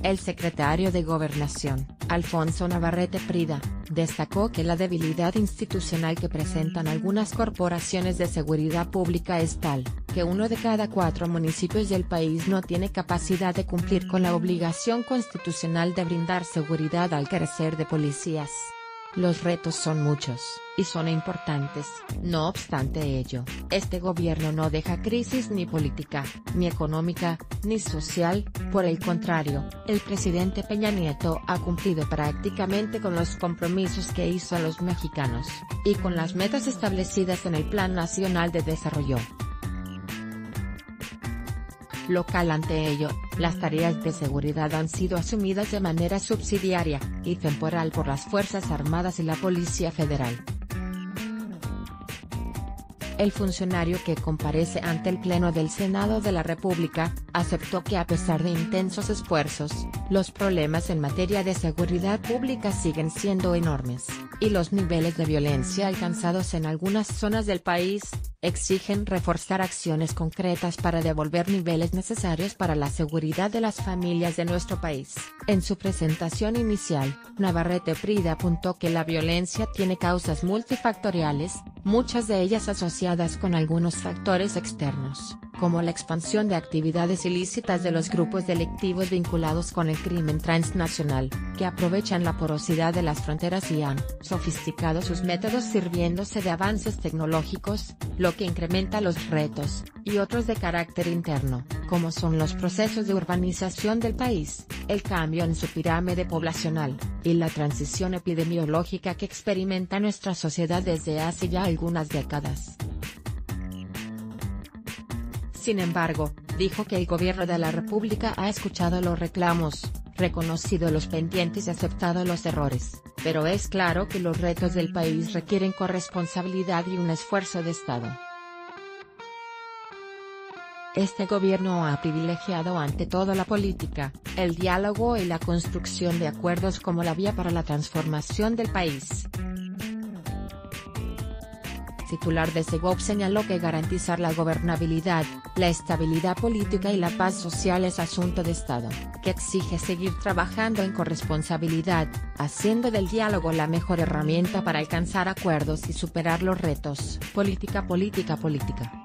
El secretario de Gobernación, Alfonso Navarrete Prida, destacó que la debilidad institucional que presentan algunas corporaciones de seguridad pública es tal, que 1 de cada 4 municipios del país no tiene capacidad de cumplir con la obligación constitucional de brindar seguridad al crecer de policías. Los retos son muchos, y son importantes. No obstante ello, este gobierno no deja crisis ni política, ni económica, ni social. Por el contrario, el presidente Peña Nieto ha cumplido prácticamente con los compromisos que hizo a los mexicanos, y con las metas establecidas en el Plan Nacional de Desarrollo Local. Ante ello, las tareas de seguridad han sido asumidas de manera subsidiaria y temporal por las Fuerzas Armadas y la Policía Federal. El funcionario, que comparece ante el Pleno del Senado de la República, aceptó que a pesar de intensos esfuerzos, los problemas en materia de seguridad pública siguen siendo enormes, y los niveles de violencia alcanzados en algunas zonas del país exigen reforzar acciones concretas para devolver niveles necesarios para la seguridad de las familias de nuestro país. En su presentación inicial, Navarrete Prida apuntó que la violencia tiene causas multifactoriales, muchas de ellas asociadas con algunos factores externos, como la expansión de actividades ilícitas de los grupos delictivos vinculados con el crimen transnacional, que aprovechan la porosidad de las fronteras y han sofisticado sus métodos sirviéndose de avances tecnológicos, lo que incrementa los retos, y otros de carácter interno, como son los procesos de urbanización del país, el cambio en su pirámide poblacional, y la transición epidemiológica que experimenta nuestra sociedad desde hace ya algunas décadas. Sin embargo, dijo que el gobierno de la República ha escuchado los reclamos, reconocido los pendientes y aceptado los errores, pero es claro que los retos del país requieren corresponsabilidad y un esfuerzo de Estado. Este gobierno ha privilegiado ante todo la política, el diálogo y la construcción de acuerdos como la vía para la transformación del país. Titular de Segov señaló que garantizar la gobernabilidad, la estabilidad política y la paz social es asunto de Estado, que exige seguir trabajando en corresponsabilidad, haciendo del diálogo la mejor herramienta para alcanzar acuerdos y superar los retos. Política.